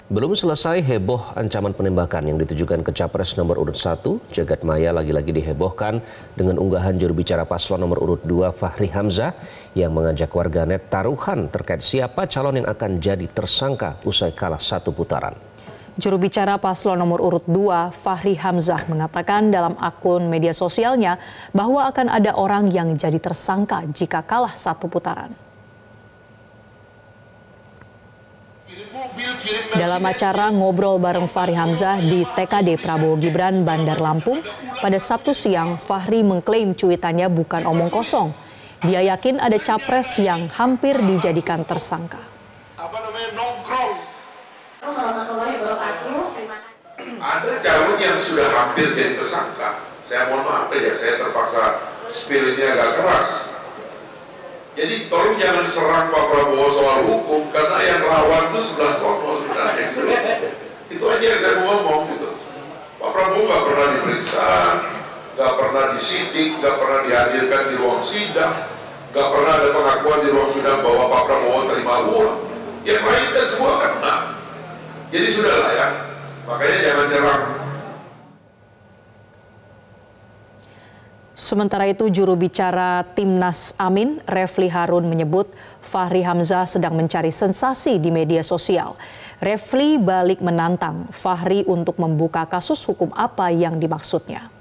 Belum selesai heboh ancaman penembakan yang ditujukan ke Capres nomor urut 1, Jagat Maya lagi-lagi dihebohkan dengan unggahan juru bicara paslon nomor urut 2 Fahri Hamzah yang mengajak warganet taruhan terkait siapa calon yang akan jadi tersangka usai kalah satu putaran. Juru bicara paslon nomor urut 2 Fahri Hamzah mengatakan dalam akun media sosialnya bahwa akan ada orang yang jadi tersangka jika kalah satu putaran. Dalam acara ngobrol bareng Fahri Hamzah di TKD Prabowo Gibran Bandar Lampung pada Sabtu siang, Fahri mengklaim cuitannya bukan omong kosong. Dia yakin ada capres yang hampir dijadikan tersangka. Ada calon yang sudah hampir jadi tersangka. Saya mohon maaf ya, saya terpaksa spiritnya agak keras. Jadi tolong jangan serang Pak Prabowo soal hukum, karena yang rawan itu 11 kelompok sebenarnya. Gitu. Itu aja yang saya mau ngomong gitu. Pak Prabowo nggak pernah diperiksa, nggak pernah disidik, nggak pernah dihadirkan di ruang sidang, nggak pernah ada pengakuan di ruang sidang bahwa Pak Prabowo terima uang. Yang lain kan semua kena. Jadi sudahlah ya, makanya jangan nyerang. Sementara itu, juru bicara Timnas Amin, Refli Harun menyebut Fahri Hamzah sedang mencari sensasi di media sosial. Refli balik menantang Fahri untuk membuka kasus hukum apa yang dimaksudnya.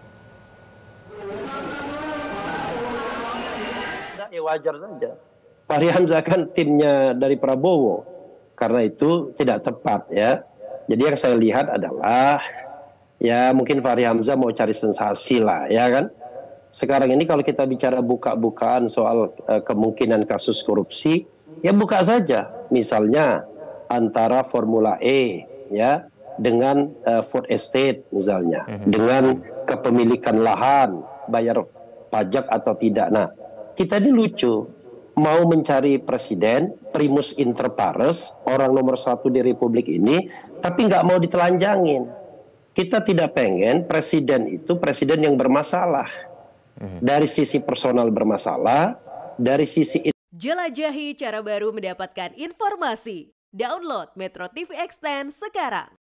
Ya wajar saja. Fahri Hamzah kan timnya dari Prabowo, karena itu tidak tepat ya. Jadi yang saya lihat adalah ya mungkin Fahri Hamzah mau cari sensasi lah ya kan. Sekarang ini kalau kita bicara buka-bukaan soal kemungkinan kasus korupsi, ya buka saja. Misalnya antara Formula E ya dengan food estate misalnya, dengan kepemilikan lahan, bayar pajak atau tidak. Nah, kita ini lucu, mau mencari presiden, primus inter pares, orang nomor 1 di Republik ini, tapi nggak mau ditelanjangin. Kita tidak pengen presiden itu presiden yang bermasalah. Dari sisi personal bermasalah, dari sisi... Jelajahi cara baru mendapatkan informasi. Download Metro TV Extend sekarang.